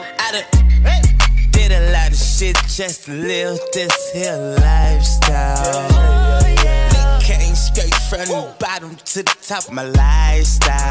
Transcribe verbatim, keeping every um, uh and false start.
I done did a lot of shit just to live this here lifestyle. Came straight from the bottom to the top of my lifestyle.